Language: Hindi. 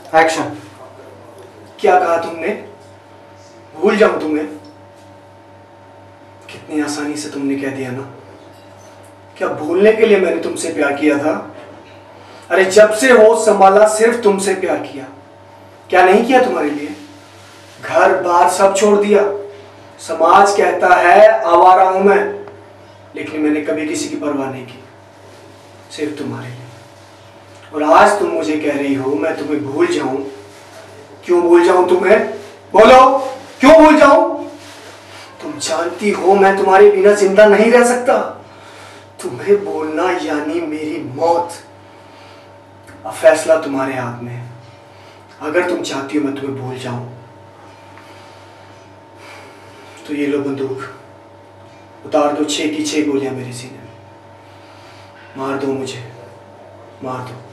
एक्शन। क्या कहा तुमने? भूल जाऊं तुम्हें? कितनी आसानी से तुमने कह दिया ना। क्या भूलने के लिए मैंने तुमसे प्यार किया था? अरे जब से होश संभाला सिर्फ तुमसे प्यार किया। क्या नहीं किया तुम्हारे लिए? घर बार सब छोड़ दिया। समाज कहता है आवारा हूं मैं, लेकिन मैंने कभी किसी की परवाह नहीं की, सिर्फ तुम्हारे लिए। और आज तुम मुझे कह रही हो मैं तुम्हें भूल जाऊं। क्यों भूल जाऊं तुम्हें? बोलो, क्यों भूल जाऊं? तुम जानती हो मैं तुम्हारे बिना जिंदा नहीं रह सकता। तुम्हें बोलना यानी मेरी मौत। अब फैसला तुम्हारे हाथ में है। अगर तुम चाहती हो मैं तुम्हें भूल जाऊं तो ये लो बंदूक, उतार दो 6 की 6 गोलियां मेरे सीने में। मार दो मुझे, मार दो।